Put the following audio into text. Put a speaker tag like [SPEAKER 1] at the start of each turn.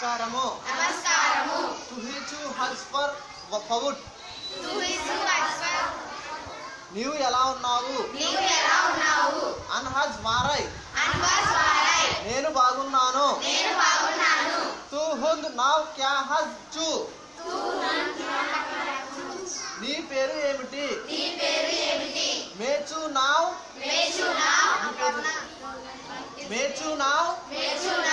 [SPEAKER 1] నమస్కారము
[SPEAKER 2] నమస్కారము
[SPEAKER 1] తుహిచు హజ్ for ఫవుట్
[SPEAKER 2] తుహిచు Haj for
[SPEAKER 1] నీవు ఎలా ఉన్నావు
[SPEAKER 2] నీవు ఎలా ఉన్నావు
[SPEAKER 1] అన్హజ్ వారై
[SPEAKER 2] అన్హజ్ వారై
[SPEAKER 1] నేను బాగున్నాను
[SPEAKER 2] నేను బాగున్నాను
[SPEAKER 1] తు హుద్ నావ్ క్యా హజ్ చు
[SPEAKER 2] తు హుద్
[SPEAKER 1] నీ పేరు ఏమిటి
[SPEAKER 2] నీ పేరు ఏమిటి
[SPEAKER 1] మేచు నావ్
[SPEAKER 2] మేచు నావ్
[SPEAKER 1] మేచు నావ్
[SPEAKER 2] మేచు